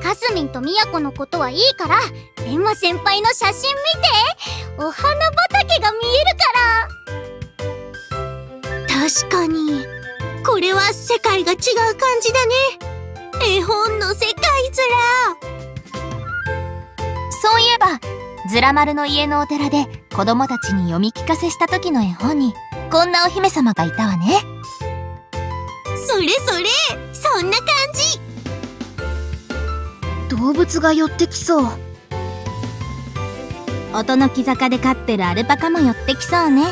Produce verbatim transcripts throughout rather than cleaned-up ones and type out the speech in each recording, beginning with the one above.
かすみんとみやこのことはいいから、エンマ先輩の写真見て。お花畑が見えるから。 確かにこれは世界が違う感じだね。絵本の世界ズラ。 そういえばズラ丸の家のお寺で子供たちに読み聞かせした時の絵本にこんなお姫様がいたわね。 それそれ、そんな感じ。 動物が寄ってきそう。 音の木坂で飼ってるアルパカも寄ってきそうね。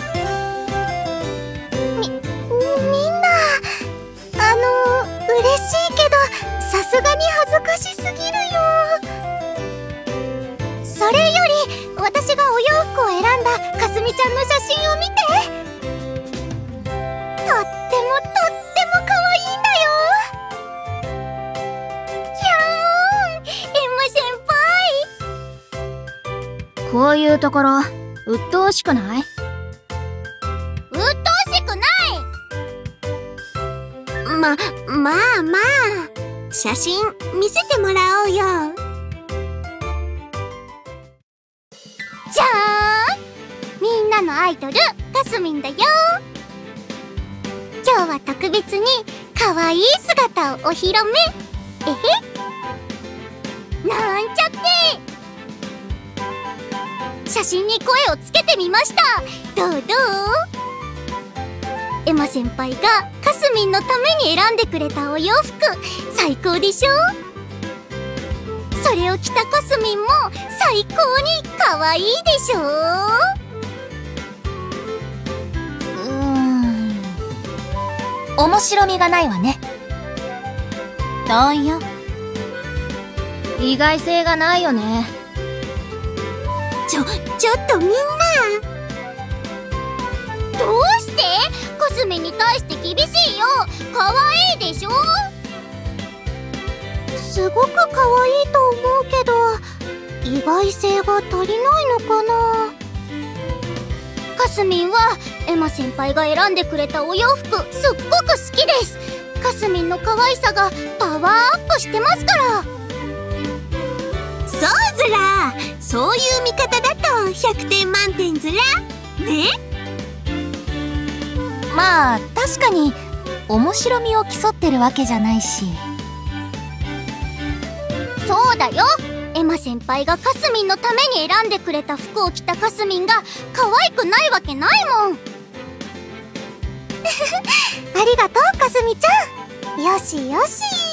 み、みんな、あの、嬉しいけど、さすがに恥ずかしすぎるよ。それより、私がお洋服を選んだかすみちゃんの写真を見て。とってもとっても可愛いんだよ。ひゃーん、エンマ先輩。 こういうところ鬱陶しくない？ 鬱陶しくない。 ま、まあまあ、写真見せてもらおうよ。 じゃーん、みんなのアイドルかすみんだよ。今日は特別に可愛い姿をお披露目。えへ、なんちゃって。写真に声をつけてみました。どうどう？エマ先輩がかすみんのために選んでくれたお洋服、最高でしょ？それを着たかすみんも最高に可愛いでしょ？ うーん、面白みがないわね。どうよ。 意外性がないよね。 ちょ、ちょっとみんな。 どうして？かすみんに対して厳しいよ。可愛いでしょ？すごく可愛いと思うけど、意外性が足りないのかな。かすみんはエマ先輩が選んでくれたお洋服すっごく好きです。かすみんの可愛さがパワーアップしてますから。 そうズラ、そういう見方だとひゃくてん満点ズラね。 まあ確かに面白みを競ってるわけじゃないし。 そうだよ。エマ先輩がかすみんのために選んでくれた服を着たかすみんが可愛くないわけないもん。ありがとうかすみちゃん。よしよし。